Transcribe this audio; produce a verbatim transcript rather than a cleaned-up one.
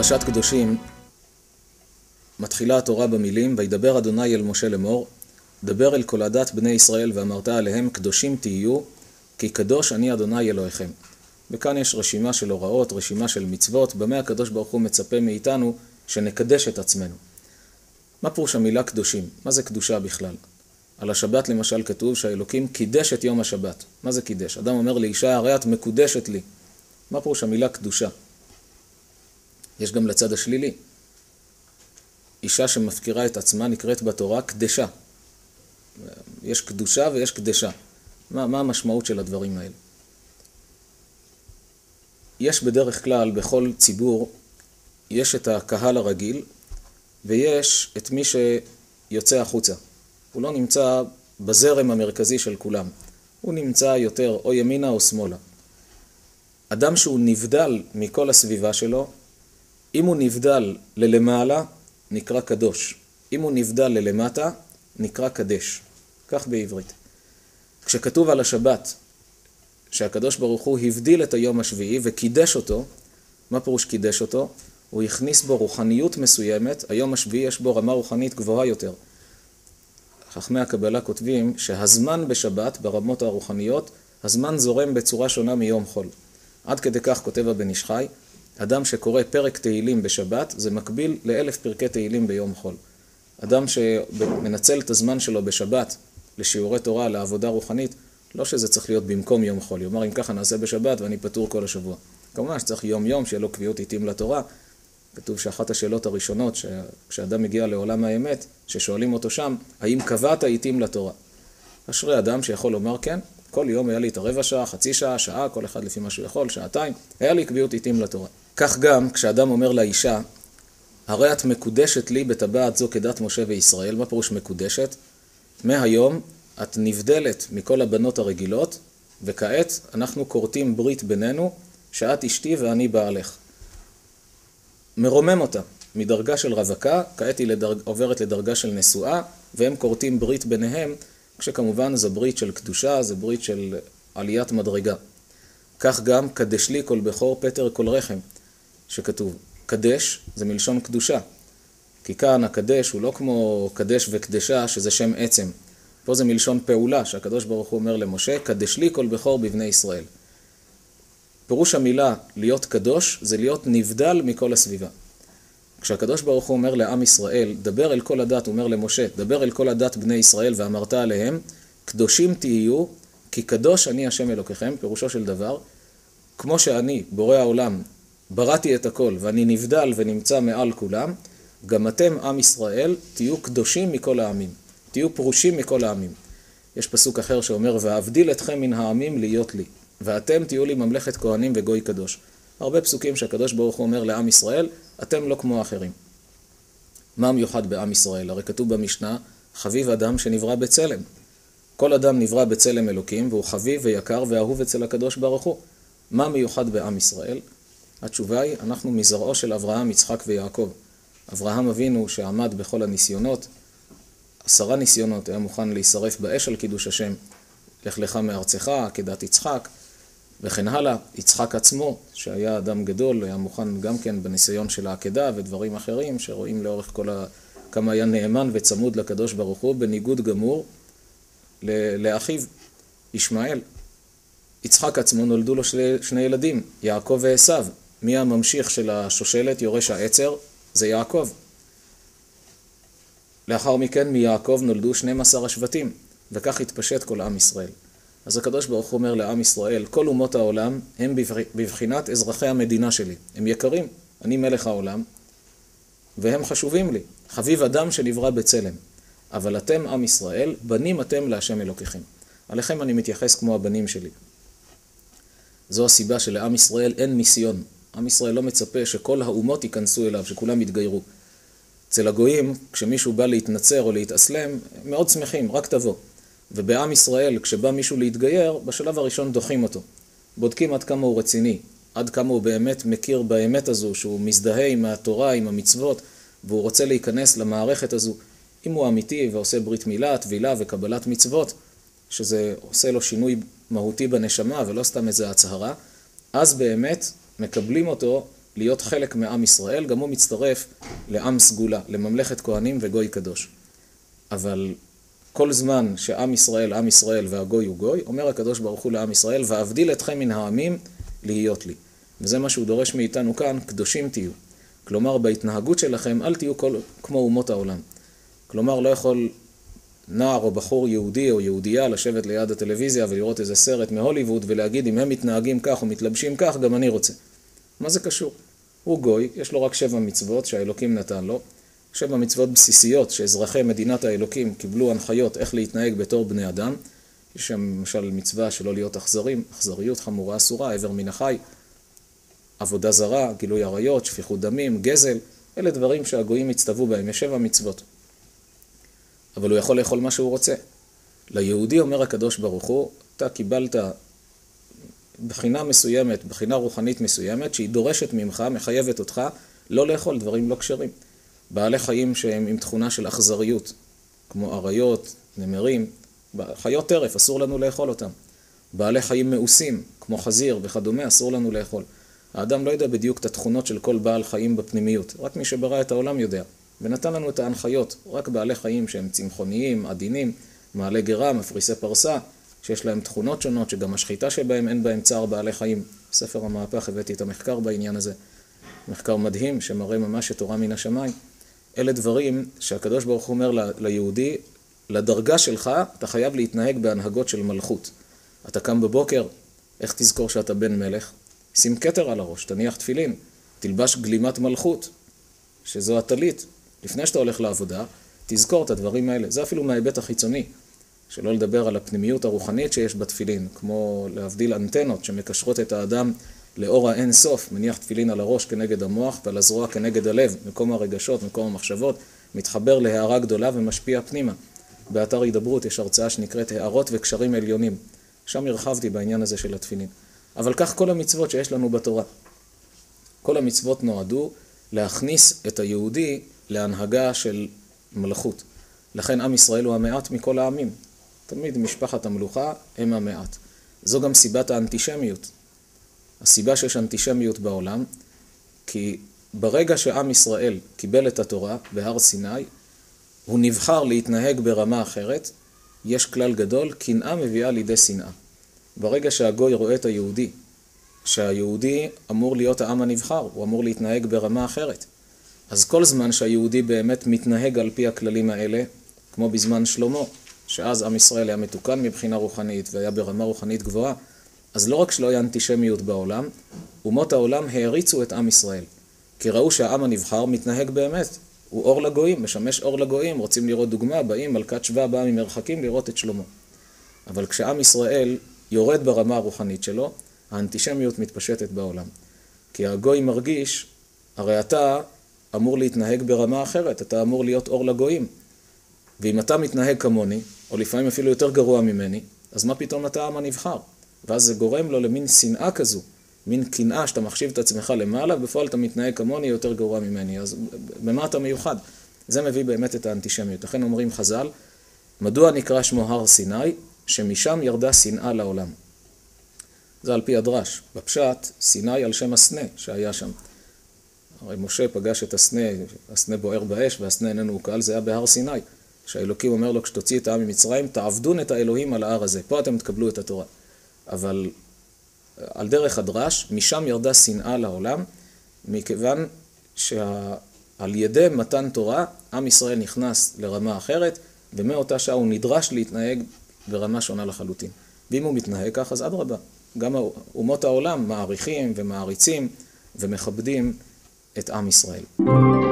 בפרשת קדושים מתחילה התורה במילים וידבר אדוני אל משה לאמור דבר אל כל עדת בני ישראל ואמרת עליהם קדושים תהיו כי קדוש אני אדוני אלוהיכם. וכאן יש רשימה של הוראות, רשימה של מצוות, במה הקדוש ברוך הוא מצפה מאיתנו שנקדש את עצמנו. מה פירוש המילה קדושים? מה זה קדושה בכלל? על השבת למשל כתוב שהאלוקים קידש את יום השבת. מה זה קידש? אדם אומר לאישה הרי את מקודשת לי. מה פירוש המילה קדושה? יש גם לצד השלילי. אישה שמפקירה את עצמה נקראת בתורה קדשה. יש קדושה ויש קדשה. מה, מה המשמעות של הדברים האלה? יש בדרך כלל בכל ציבור, יש את הקהל הרגיל ויש את מי שיוצא החוצה. הוא לא נמצא בזרם המרכזי של כולם. הוא נמצא יותר או ימינה או שמאלה. אדם שהוא נבדל מכל הסביבה שלו, אם הוא נבדל ללמעלה, נקרא קדוש. אם הוא נבדל ללמטה, נקרא קדש. כך בעברית. כשכתוב על השבת, שהקדוש ברוך הוא הבדיל את היום השביעי וקידש אותו, מה פירוש קידש אותו? הוא הכניס בו רוחניות מסוימת, היום השביעי יש בו רמה רוחנית גבוהה יותר. חכמי הקבלה כותבים שהזמן בשבת, ברמות הרוחניות, הזמן זורם בצורה שונה מיום חול. עד כדי כך כותב הבן איש חי, אדם שקורא פרק תהילים בשבת, זה מקביל לאלף פרקי תהילים ביום חול. אדם שמנצל את הזמן שלו בשבת, לשיעורי תורה, לעבודה רוחנית, לא שזה צריך להיות במקום יום חול. יאמר, אם ככה נעשה בשבת ואני פטור כל השבוע. כמובן שצריך יום יום שיהיה לו קביעות עיתים לתורה. כתוב שאחת השאלות הראשונות, כשאדם מגיע לעולם האמת, ששואלים אותו שם, האם קבעת עיתים לתורה? אשרי אדם שיכול לומר כן, כל יום היה לי את הרבע שעה, חצי שעה, שעה, כל אחד לפי מה שהוא יכול, שעתיים, היה לי קביעות עיתים לתורה. כך גם כשאדם אומר לאישה, הרי את מקודשת לי בטבעת זו כדת משה וישראל, מה פירוש מקודשת? מהיום את נבדלת מכל הבנות הרגילות, וכעת אנחנו קורטים ברית בינינו, שאת אשתי ואני בעלך. מרומם אותה מדרגה של רווקה, כעת היא לדרג, עוברת לדרגה של נשואה, והם קורטים ברית ביניהם, כשכמובן זו ברית של קדושה, זו ברית של עליית מדרגה. כך גם קדש לי כל בכור פטר כל רחם, שכתוב. קדש זה מלשון קדושה, כי כאן הקדש הוא לא כמו קדש וקדשה, שזה שם עצם. פה זה מלשון פעולה, שהקדוש ברוך הוא אומר למשה, קדש לי כל בכור בבני ישראל. פירוש המילה להיות קדוש זה להיות נבדל מכל הסביבה. כשהקדוש ברוך הוא אומר לעם ישראל, דבר אל כל הדת, הוא אומר למשה, דבר אל כל הדת בני ישראל ואמרת עליהם, קדושים תהיו, כי קדוש אני השם אלוקיכם, פירושו של דבר, כמו שאני, בורא העולם, בראתי את הכל ואני נבדל ונמצא מעל כולם, גם אתם עם ישראל תהיו קדושים מכל העמים, תהיו פרושים מכל העמים. יש פסוק אחר שאומר, ואבדיל אתכם מן העמים להיות לי, ואתם תהיו לי ממלכת כהנים וגוי קדוש. הרבה פסוקים שהקדוש ברוך הוא אומר לעם ישראל, אתם לא כמו האחרים. מה מיוחד בעם ישראל? הרי כתוב במשנה, חביב אדם שנברא בצלם. כל אדם נברא בצלם אלוקים, והוא חביב ויקר ואהוב אצל הקדוש ברוך הוא. מה מיוחד בעם ישראל? התשובה היא, אנחנו מזרעו של אברהם, יצחק ויעקב. אברהם אבינו שעמד בכל הניסיונות, עשרה ניסיונות, היה מוכן להישרף באש על קידוש השם, לך לך מארצך, עקדת יצחק, וכן הלאה. יצחק עצמו, שהיה אדם גדול, היה מוכן גם כן בניסיון של העקדה ודברים אחרים, שרואים לאורך כל ה... כמה היה נאמן וצמוד לקדוש ברוך הוא, בניגוד גמור לאחיו, ישמעאל. יצחק עצמו נולדו לו שני, שני ילדים, יעקב ועשיו. מי הממשיך של השושלת, יורש העצר? זה יעקב. לאחר מכן מיעקב נולדו שנים עשר השבטים, וכך התפשט כל עם ישראל. אז הקדוש ברוך הוא אומר לעם ישראל, כל אומות העולם הם בבחינת אזרחי המדינה שלי. הם יקרים, אני מלך העולם, והם חשובים לי. חביב אדם שנברא בצלם. אבל אתם עם ישראל, בנים אתם להשם אלוקיכם. עליכם אני מתייחס כמו הבנים שלי. זו הסיבה שלעם ישראל אין מיסיון. עם ישראל לא מצפה שכל האומות ייכנסו אליו, שכולם יתגיירו. אצל הגויים, כשמישהו בא להתנצר או להתאסלם, מאוד שמחים, רק תבוא. ובעם ישראל, כשבא מישהו להתגייר, בשלב הראשון דוחים אותו. בודקים עד כמה הוא רציני, עד כמה הוא באמת מכיר באמת הזו, שהוא מזדהה עם התורה, עם המצוות, והוא רוצה להיכנס למערכת הזו. אם הוא אמיתי ועושה ברית מילה, טבילה וקבלת מצוות, שזה עושה לו שינוי מהותי בנשמה ולא סתם איזו הצהרה, אז באמת מקבלים אותו להיות חלק מעם ישראל, גם הוא מצטרף לעם סגולה, לממלכת כהנים וגוי קדוש. אבל כל זמן שעם ישראל, עם ישראל והגוי הוא גוי, אומר הקדוש ברוך הוא לעם ישראל, ואבדיל אתכם מן העמים להיות לי. וזה מה שהוא דורש מאיתנו כאן, קדושים תהיו. כלומר, בהתנהגות שלכם אל תהיו כל, כמו אומות העולם. כלומר, לא יכול נער או בחור יהודי או יהודייה לשבת ליד הטלוויזיה ולראות איזה סרט מהוליווד ולהגיד אם הם מתנהגים כך או מתלבשים כך, גם אני רוצה. מה זה קשור? הוא גוי, יש לו רק שבע מצוות שהאלוקים נתן לו, שבע מצוות בסיסיות שאזרחי מדינת האלוקים קיבלו הנחיות איך להתנהג בתור בני אדם. יש שם למשל מצווה שלא להיות אכזרים, אכזריות חמורה אסורה, עבר מן החי, עבודה זרה, גילוי עריות, שפיכות דמים, גזל, אלה דברים שהגויים הצטוו בהם, יש שבע מצוות. אבל הוא יכול לאכול מה שהוא רוצה. ליהודי אומר הקדוש ברוך הוא, אתה קיבלת בחינה מסוימת, בחינה רוחנית מסוימת, שהיא דורשת ממך, מחייבת אותך, לא לאכול דברים לא כשרים. בעלי חיים שהם עם תכונה של אכזריות, כמו אריות, נמרים, חיות טרף, אסור לנו לאכול אותם. בעלי חיים מאוסים, כמו חזיר וכדומה, אסור לנו לאכול. האדם לא יודע בדיוק את התכונות של כל בעל חיים בפנימיות, רק מי שברא את העולם יודע. ונתן לנו את ההנחיות, רק בעלי חיים שהם צמחוניים, עדינים, מעלי גרה, מפריסי פרסה, שיש להם תכונות שונות, שגם השחיטה שבהם אין בהם צער בעלי חיים. בספר המהפך הבאתי את המחקר בעניין הזה. מחקר מדהים שמראה ממש את תורה מן השמיים. אלה דברים שהקדוש ברוך הוא אומר ליהודי, לדרגה שלך אתה חייב להתנהג בהנהגות של מלכות. אתה קם בבוקר, איך תזכור שאתה בן מלך? שים כתר על הראש, תניח תפילין, תלבש גלימת מלכות, שזו הטלית. לפני שאתה הולך לעבודה, תזכור את הדברים האלה. זה אפילו מההיבט החיצוני, שלא לדבר על הפנימיות הרוחנית שיש בתפילין, כמו להבדיל אנטנות שמקשרות את האדם לאור האין סוף, מניח תפילין על הראש כנגד המוח ועל הזרוע כנגד הלב, מקום הרגשות, מקום המחשבות, מתחבר להערה גדולה ומשפיע פנימה. באתר הידברות יש הרצאה שנקראת הערות וקשרים עליונים. שם הרחבתי בעניין הזה של התפילין. אבל כך כל המצוות שיש לנו בתורה. כל המצוות נועדו להכניס את היהודי להנהגה של מלכות. לכן עם ישראל הוא המעט מכל העמים. תמיד משפחת המלוכה הם המעט. זו גם סיבת האנטישמיות. הסיבה שיש אנטישמיות בעולם, כי ברגע שעם ישראל קיבל את התורה בהר סיני, הוא נבחר להתנהג ברמה אחרת, יש כלל גדול, קנאה מביאה לידי שנאה. ברגע שהגוי רואה את היהודי, שהיהודי אמור להיות העם הנבחר, הוא אמור להתנהג ברמה אחרת. אז כל זמן שהיהודי באמת מתנהג על פי הכללים האלה, כמו בזמן שלמה, שאז עם ישראל היה מתוקן מבחינה רוחנית והיה ברמה רוחנית גבוהה, אז לא רק שלא היה אנטישמיות בעולם, אומות העולם העריצו את עם ישראל. כי ראו שהעם הנבחר מתנהג באמת, הוא אור לגויים, משמש אור לגויים, רוצים לראות דוגמה, באים, מלכת שבא באה ממרחקים לראות את שלמה. אבל כשעם ישראל יורד ברמה הרוחנית שלו, האנטישמיות מתפשטת בעולם. כי הגוי מרגיש, הרי אתה אמור להתנהג ברמה אחרת, אתה אמור להיות אור לגויים. ואם אתה מתנהג כמוני, או לפעמים אפילו יותר גרוע ממני, אז מה פתאום אתה העם הנבחר? ואז זה גורם לו למין שנאה כזו, מין קנאה שאתה מחשיב את עצמך למעלה, בפועל אתה מתנהג כמוני יותר גרוע ממני. אז במה אתה מיוחד? זה מביא באמת את האנטישמיות. לכן אומרים חז"ל, מדוע נקרא שמו הר סיני? שמשם ירדה שנאה לעולם. זה על פי הדרש. בפשט, סיני על שם הסנה שהיה שם. הרי משה פגש את הסנה, הסנה בוער באש והסנה איננו הוקל, זה היה בהר סיני. שהאלוקים אומר לו, כשתוציא את העם ממצרים, תעבדון את האלוהים על ההר הזה. פה אתם תקבלו את התורה. אבל על דרך הדרש, משם ירדה שנאה לעולם, מכיוון שעל ידי מתן תורה, עם ישראל נכנס לרמה אחרת, ומאותה שעה הוא נדרש להתנהג ברמה שונה לחלוטין. ואם הוא מתנהג כך, אז אדרבה. גם אומות העולם מעריכים ומעריצים ומכבדים את עם ישראל.